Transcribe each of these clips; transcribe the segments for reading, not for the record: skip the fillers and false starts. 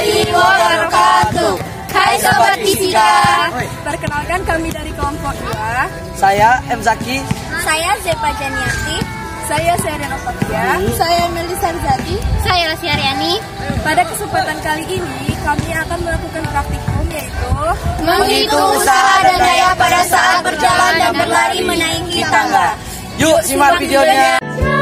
warahmatullahi wabarakatuh. Hai Sobat Fisika. Perkenalkan kami dari kelompok 2. Saya M. Zaki. Saya Zepa Janiati. Saya Serena Fatia. Saya Melisa Rizati. Saya Lasya Aryani. Pada kesempatan kali ini kami akan melakukan praktikum yaitu menghitung usaha dan daya pada saat berjalan dan berlari menaiki tangga. Yuk simak videonya.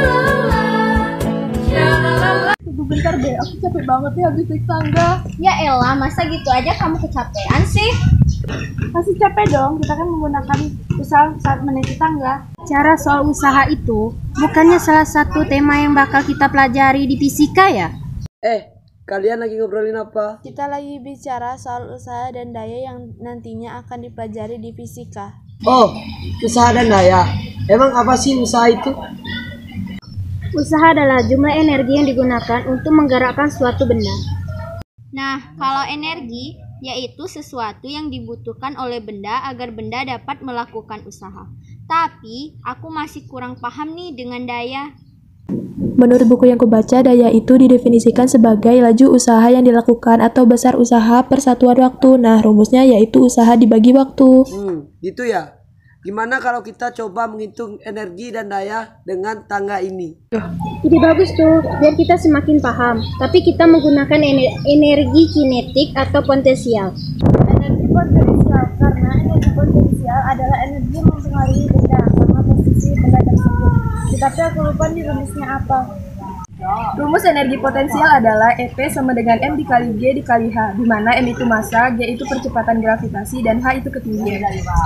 Bentar deh, aku capek banget nih habis naik tangga. Ya elah, masa gitu aja kamu kecapean sih? Masih capek dong, kita kan menggunakan usaha saat menaiki tangga. Cara soal usaha itu bukannya salah satu tema yang bakal kita pelajari di fisika ya? Kalian lagi ngobrolin apa? Kita lagi bicara soal usaha dan daya yang nantinya akan dipelajari di fisika. Oh, usaha dan daya. Emang apa sih usaha itu? Usaha adalah jumlah energi yang digunakan untuk menggerakkan suatu benda. Nah, kalau energi yaitu sesuatu yang dibutuhkan oleh benda agar benda dapat melakukan usaha. Tapi, aku masih kurang paham nih dengan daya. Menurut buku yang kubaca, daya itu didefinisikan sebagai laju usaha yang dilakukan atau besar usaha per satuan waktu. Nah, rumusnya yaitu usaha dibagi waktu. Gitu ya? Gimana kalau kita coba menghitung energi dan daya dengan tangga ini? Ide bagus tuh, biar kita semakin paham. Tapi kita menggunakan energi kinetik atau potensial. Energi potensial, karena energi potensial adalah energi yang mempengaruhi benda karena posisi benda tersebut. Tetapi aku lupa nih rumusnya apa. Rumus energi potensial adalah EP sama dengan M dikali G dikali H, di mana M itu massa, G itu percepatan gravitasi, dan H itu ketinggian.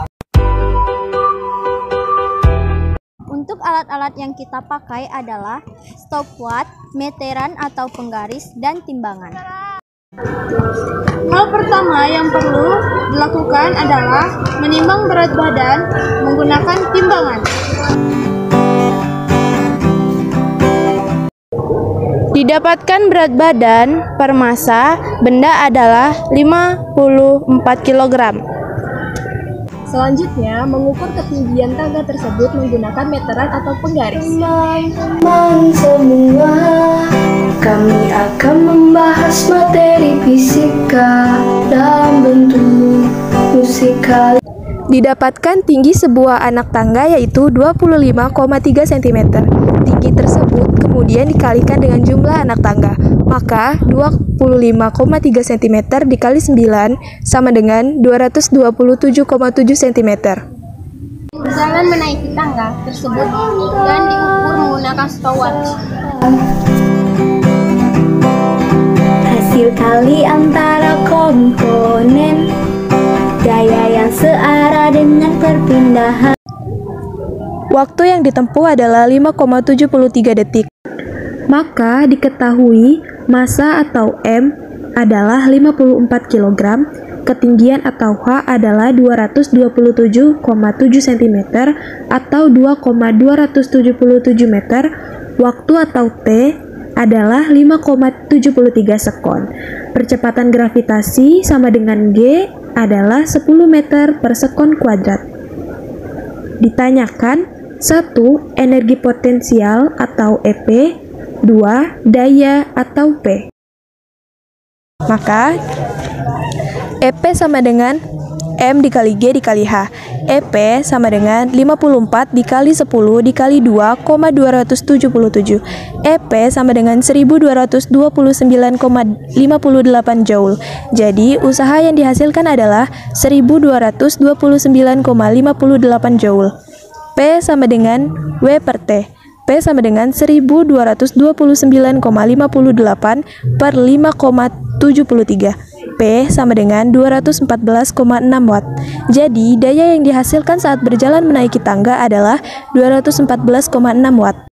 Untuk alat-alat yang kita pakai adalah stopwatch, meteran atau penggaris, dan timbangan. Hal pertama yang perlu dilakukan adalah menimbang berat badan menggunakan timbangan. Didapatkan berat badan per massa benda adalah 54 kg. Selanjutnya, mengukur ketinggian tangga tersebut menggunakan meteran atau penggaris. Teman-teman semua, kami akan membahas materi fisika dalam bentuk musikal. Didapatkan tinggi sebuah anak tangga yaitu 25,3 cm. Tinggi tersebut kemudian dikalikan dengan jumlah anak tangga. Maka 25,3 cm dikali 9 sama dengan 227,7 cm. Berjalan menaiki tangga tersebut dan diukur menggunakan stopwatch. Hasil kali antara komponen daya yang searah dengan perpindahan. Waktu yang ditempuh adalah 5,73 detik. Maka diketahui massa atau M adalah 54 kg, ketinggian atau H adalah 227,7 cm atau 2,277 meter, waktu atau T adalah 5,73 sekon. Percepatan gravitasi sama dengan G adalah 10 meter per sekon kuadrat. Ditanyakan 1. Energi potensial atau EP, 2. Daya atau P. Maka EP sama dengan M dikali G dikali H. EP sama dengan 54 dikali 10 dikali 2,277. EP sama dengan 1229,58 Joule. Jadi usaha yang dihasilkan adalah 1229,58 Joule. P sama dengan W per T. P sama dengan 1229,58 per 5,73. P sama dengan 214,6 Watt. Jadi, daya yang dihasilkan saat berjalan menaiki tangga adalah 214,6 Watt.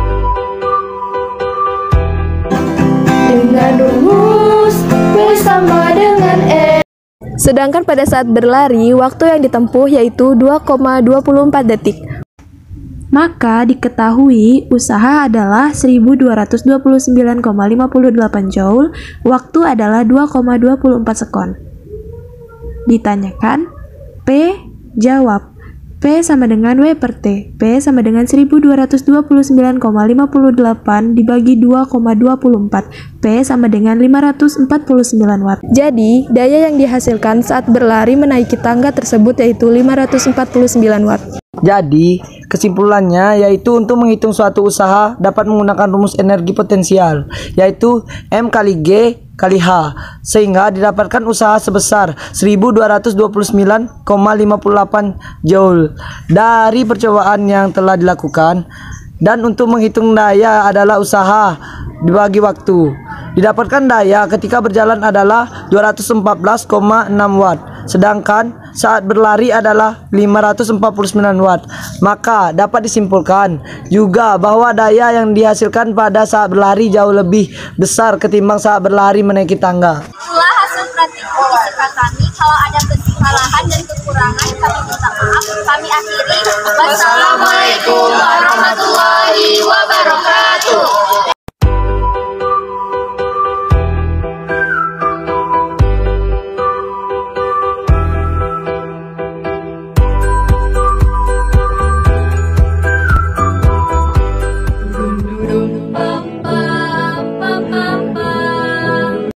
Dengan rumus W sama dengan E. Sedangkan pada saat berlari, waktu yang ditempuh yaitu 2,24 detik. Maka diketahui usaha adalah 1229,58 Joule, waktu adalah 2,24 sekon. Ditanyakan, P, jawab. P sama dengan W per T. P sama dengan 1229,58 dibagi 2,24. P sama dengan 549 Watt. Jadi, daya yang dihasilkan saat berlari menaiki tangga tersebut yaitu 549 Watt. Jadi, kesimpulannya yaitu untuk menghitung suatu usaha dapat menggunakan rumus energi potensial, yaitu M kali G kali H, sehingga didapatkan usaha sebesar 1229,58 Joule dari percobaan yang telah dilakukan. Dan untuk menghitung daya adalah usaha dibagi waktu. Didapatkan daya ketika berjalan adalah 214,6 Watt, sedangkan saat berlari adalah 549 Watt. Maka dapat disimpulkan juga bahwa daya yang dihasilkan pada saat berlari jauh lebih besar ketimbang saat berlari menaiki tangga. Itulah hasil praktik fisika kami. Kalau ada kesalahan dan kekurangan, kami minta maaf. Kami akhiri. Wassalamualaikum.